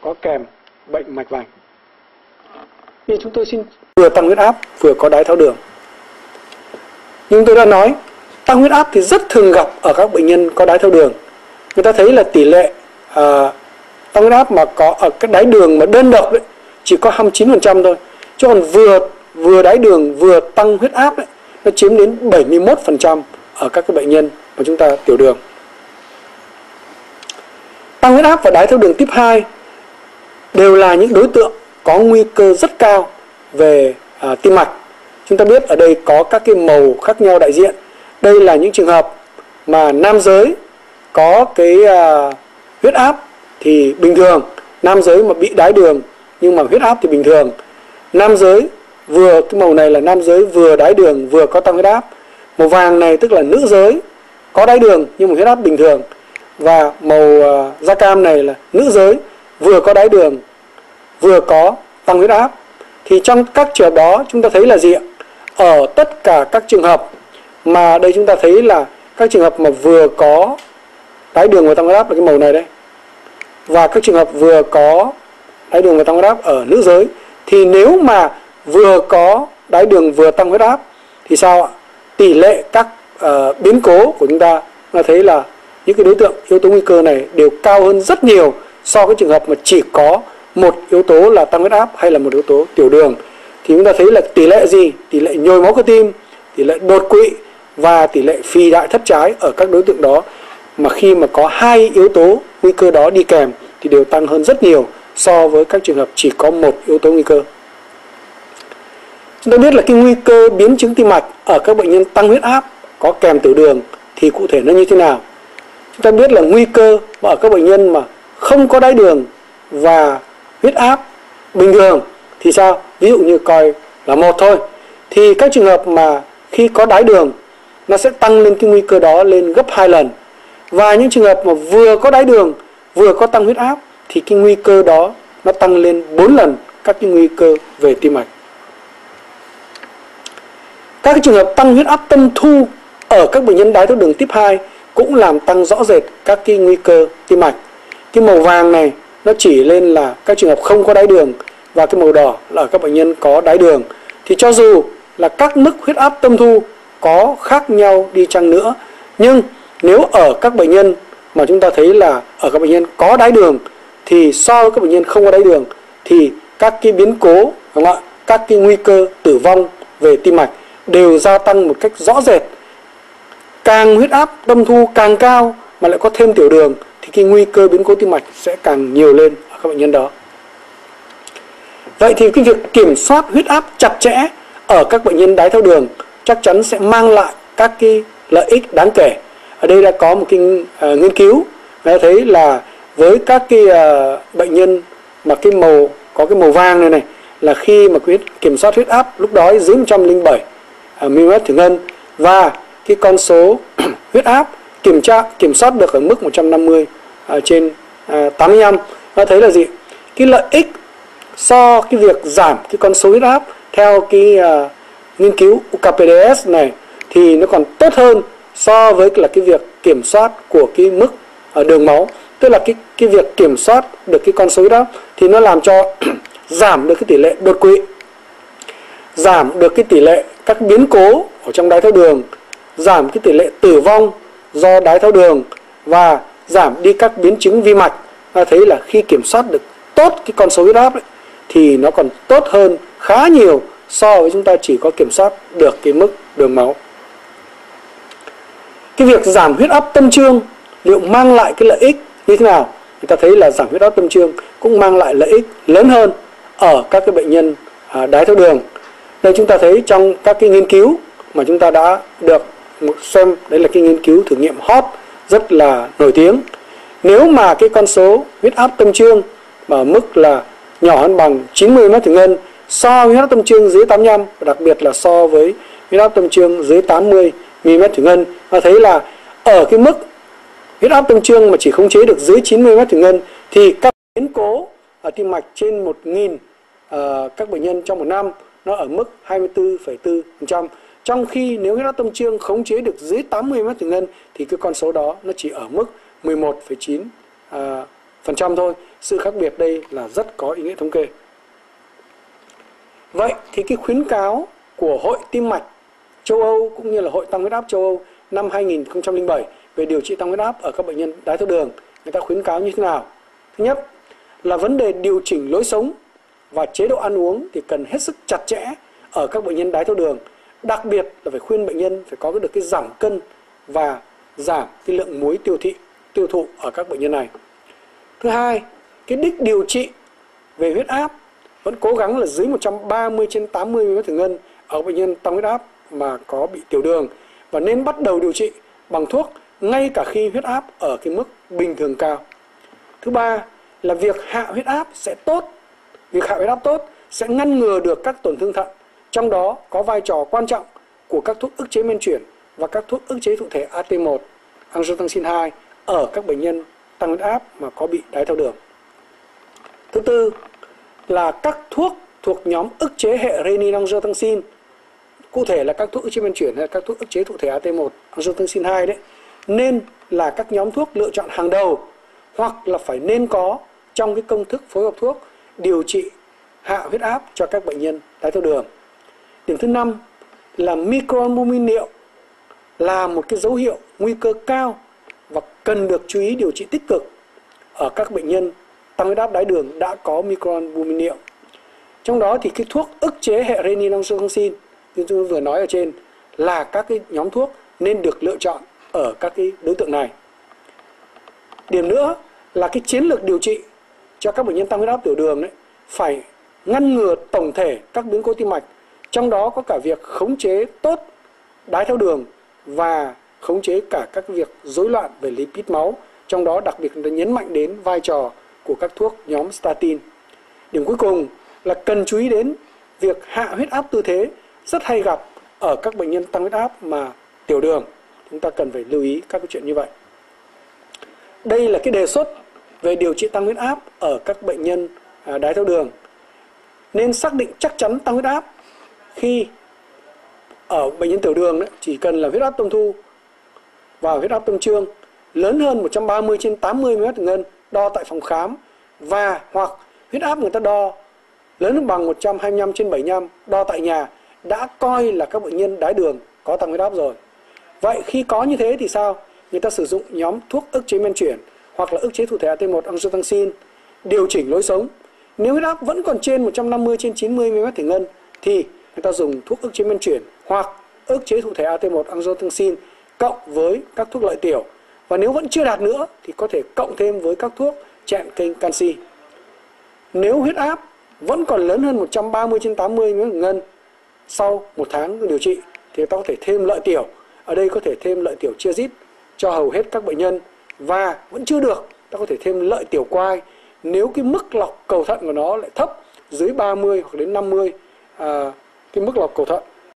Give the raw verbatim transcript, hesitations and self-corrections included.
có kèm bệnh mạch vành. Vì chúng tôi xin vừa tăng huyết áp vừa có đái tháo đường. Nhưng tôi đã nói, tăng huyết áp thì rất thường gặp ở các bệnh nhân có đái tháo đường. Người ta thấy là tỷ lệ à, tăng huyết áp mà có ở cái đái đường mà đơn độc đấy, chỉ có hai mươi chín phần trăm thôi. Chứ còn vừa vừa đái đường vừa tăng huyết áp đấy, nó chiếm đến bảy mươi mốt phần trăm ở các cái bệnh nhân mà chúng ta tiểu đường. Tăng huyết áp và đái tháo đường tiếp hai đều là những đối tượng có nguy cơ rất cao về à, tim mạch. Chúng ta biết ở đây có các cái màu khác nhau đại diện. Đây là những trường hợp mà nam giới có cái à, huyết áp thì bình thường, nam giới mà bị đái đường nhưng mà huyết áp thì bình thường. Nam giới vừa, cái màu này là nam giới vừa đái đường vừa có tăng huyết áp. Màu vàng này tức là nữ giới có đái đường nhưng mà huyết áp bình thường. Và màu à, da cam này là nữ giới vừa có đái đường vừa có tăng huyết áp. Thì trong các trường hợp đó chúng ta thấy là gì ạ? Ở tất cả các trường hợp mà đây chúng ta thấy là các trường hợp mà vừa có đái đường và tăng huyết áp là cái màu này đây, và các trường hợp vừa có đái đường và tăng huyết áp ở nữ giới, thì nếu mà vừa có đái đường vừa tăng huyết áp thì sao ạ? Tỷ lệ các uh, biến cố của chúng ta ta thấy là những cái đối tượng yếu tố nguy cơ này đều cao hơn rất nhiều so với trường hợp mà chỉ có một yếu tố là tăng huyết áp hay là một yếu tố tiểu đường. Thì chúng ta thấy là tỷ lệ gì? Tỷ lệ nhồi máu cơ tim, tỷ lệ đột quỵ và tỷ lệ phì đại thất trái ở các đối tượng đó, mà khi mà có hai yếu tố nguy cơ đó đi kèm thì đều tăng hơn rất nhiều so với các trường hợp chỉ có một yếu tố nguy cơ. Chúng ta biết là cái nguy cơ biến chứng tim mạch ở các bệnh nhân tăng huyết áp có kèm tiểu đường thì cụ thể nó như thế nào? Chúng ta biết là nguy cơ ở các bệnh nhân mà không có đái đường và huyết áp bình thường thì sao? Ví dụ như coi là một thôi, thì các trường hợp mà khi có đái đường nó sẽ tăng lên cái nguy cơ đó lên gấp hai lần. Và những trường hợp mà vừa có đái đường vừa có tăng huyết áp thì cái nguy cơ đó nó tăng lên bốn lần các cái nguy cơ về tim mạch. Các cái trường hợp tăng huyết áp tâm thu ở các bệnh nhân đái tháo đường tiếp hai cũng làm tăng rõ rệt các cái nguy cơ tim mạch. Cái màu vàng này nó chỉ lên là các trường hợp không có đái đường, và cái màu đỏ là các bệnh nhân có đái đường. Thì cho dù là các mức huyết áp tâm thu có khác nhau đi chăng nữa, nhưng nếu ở các bệnh nhân mà chúng ta thấy là ở các bệnh nhân có đái đường thì so với các bệnh nhân không có đái đường thì các cái biến cố, đúng không ạ? Các cái nguy cơ tử vong về tim mạch đều gia tăng một cách rõ rệt. Càng huyết áp tâm thu càng cao mà lại có thêm tiểu đường thì cái nguy cơ biến cố tim mạch sẽ càng nhiều lên ở các bệnh nhân đó. Vậy thì cái việc kiểm soát huyết áp chặt chẽ ở các bệnh nhân đái tháo đường chắc chắn sẽ mang lại các cái lợi ích đáng kể. Ở đây đã có một cái uh, nghiên cứu đã thấy là với các cái uh, bệnh nhân mà cái màu có cái màu vàng này này là khi mà huyết kiểm soát huyết áp lúc đó dưới một trăm lẻ bảy uh, mm thủy ngân, và cái con số huyết áp kiểm tra kiểm soát được ở mức một trăm năm mươi uh, trên uh, tám mươi lăm, nó thấy là gì? Cái lợi ích so cái việc giảm cái con số huyết áp theo cái uh, nghiên cứu u ca pê đê ét này thì nó còn tốt hơn so với là cái việc kiểm soát của cái mức ở đường máu. Tức là cái cái việc kiểm soát được cái con số huyết áp thì nó làm cho giảm được cái tỷ lệ đột quỵ, giảm được cái tỷ lệ các biến cố ở trong đái tháo đường, giảm cái tỷ lệ tử vong do đái tháo đường và giảm đi các biến chứng vi mạch. Ta thấy là khi kiểm soát được tốt cái con số huyết áp ấy, thì nó còn tốt hơn khá nhiều so với chúng ta chỉ có kiểm soát được cái mức đường máu. Cái việc giảm huyết áp tâm trương liệu mang lại cái lợi ích như thế nào? Người ta thấy là giảm huyết áp tâm trương cũng mang lại lợi ích lớn hơn ở các cái bệnh nhân à, đái tháo đường. Đây chúng ta thấy trong các cái nghiên cứu mà chúng ta đã được xem, đấy là cái nghiên cứu thử nghiệm hot rất là nổi tiếng. Nếu mà cái con số huyết áp tâm trương ở mức là nhỏ hơn bằng chín mươi mm thủy ngân so với huyết áp tâm trương dưới tám mươi lăm, và đặc biệt là so với huyết áp tâm trương dưới tám mươi mm thủy ngân, ta thấy là ở cái mức huyết áp tâm trương mà chỉ khống chế được dưới chín mươi mm thủy ngân thì các biến cố ở tim mạch trên một nghìn uh, các bệnh nhân trong một năm nó ở mức hai mươi tư phẩy bốn phần trăm. Trong khi nếu huyết áp tâm trương khống chế được dưới tám mươi mm thủy ngân thì cái con số đó nó chỉ ở mức mười một phẩy chín phần trăm thôi. Sự khác biệt đây là rất có ý nghĩa thống kê. Vậy thì cái khuyến cáo của Hội Tim mạch châu Âu cũng như là Hội Tăng huyết áp châu Âu năm hai nghìn không trăm lẻ bảy về điều trị tăng huyết áp ở các bệnh nhân đái tháo đường, người ta khuyến cáo như thế nào? Thứ nhất là vấn đề điều chỉnh lối sống và chế độ ăn uống thì cần hết sức chặt chẽ ở các bệnh nhân đái tháo đường. Đặc biệt là phải khuyên bệnh nhân phải có được cái giảm cân và giảm cái lượng muối tiêu thị tiêu thụ ở các bệnh nhân này. Thứ hai, cái đích điều trị về huyết áp vẫn cố gắng là dưới một trăm ba mươi trên tám mươi mi-li-mét thủy ngân ở bệnh nhân tăng huyết áp mà có bị tiểu đường, và nên bắt đầu điều trị bằng thuốc ngay cả khi huyết áp ở cái mức bình thường cao. Thứ ba là việc hạ huyết áp sẽ tốt, việc hạ huyết áp tốt sẽ ngăn ngừa được các tổn thương thận, trong đó có vai trò quan trọng của các thuốc ức chế men chuyển và các thuốc ức chế thụ thể A T một, angiotensin hai ở các bệnh nhân tăng huyết áp mà có bị đái tháo đường. Thứ tư là các thuốc thuộc nhóm ức chế hệ renin angiotensin, cụ thể là các thuốc ức chế men chuyển hay là các thuốc ức chế thụ thể A T một, angiotensin hai đấy, nên là các nhóm thuốc lựa chọn hàng đầu hoặc là phải nên có trong cái công thức phối hợp thuốc điều trị hạ huyết áp cho các bệnh nhân đái tháo đường. Điểm thứ năm là microalbumin niệu là một cái dấu hiệu nguy cơ cao và cần được chú ý điều trị tích cực ở các bệnh nhân tăng huyết áp đái đường đã có microalbumin niệu. Trong đó thì cái thuốc ức chế hệ renin angiotensin như tôi vừa nói ở trên là các cái nhóm thuốc nên được lựa chọn ở các cái đối tượng này. Điểm nữa là cái chiến lược điều trị cho các bệnh nhân tăng huyết áp tiểu đường đấy phải ngăn ngừa tổng thể các biến cố tim mạch, trong đó có cả việc khống chế tốt đái tháo đường và khống chế cả các việc rối loạn về lipid máu, trong đó đặc biệt là nhấn mạnh đến vai trò của các thuốc nhóm statin. Điểm cuối cùng là cần chú ý đến việc hạ huyết áp tư thế rất hay gặp ở các bệnh nhân tăng huyết áp mà tiểu đường. Chúng ta cần phải lưu ý các cái chuyện như vậy. Đây là cái đề xuất về điều trị tăng huyết áp ở các bệnh nhân đái tháo đường. Nên xác định chắc chắn tăng huyết áp khi ở bệnh nhân tiểu đường đấy, chỉ cần là huyết áp tâm thu và huyết áp tâm trương lớn hơn một trăm ba mươi trên tám mươi mi-li-mét thủy ngân đo tại phòng khám, và hoặc huyết áp người ta đo lớn hơn bằng một trăm hai mươi lăm trên bảy mươi lăm đo tại nhà đã coi là các bệnh nhân đái đường có tăng huyết áp rồi. Vậy khi có như thế thì sao? Người ta sử dụng nhóm thuốc ức chế men chuyển hoặc là ức chế thụ thể A T một, angiotensin, điều chỉnh lối sống. Nếu huyết áp vẫn còn trên một trăm năm mươi trên chín mươi mi-li-mét thủy ngân thì người ta dùng thuốc ức chế men chuyển hoặc ức chế thụ thể A T một, angiotensin cộng với các thuốc lợi tiểu. Và nếu vẫn chưa đạt nữa thì có thể cộng thêm với các thuốc chẹn kênh canxi. Nếu huyết áp vẫn còn lớn hơn một trăm ba mươi trên tám mươi mi-li-mét thủy ngân sau một tháng điều trị thì ta có thể thêm lợi tiểu. Ở đây có thể thêm lợi tiểu chia rít cho hầu hết các bệnh nhân, và vẫn chưa được, ta có thể thêm lợi tiểu quai nếu cái mức lọc cầu thận của nó lại thấp dưới ba mươi hoặc đến năm mươi à, cái mức lọc cầu thận.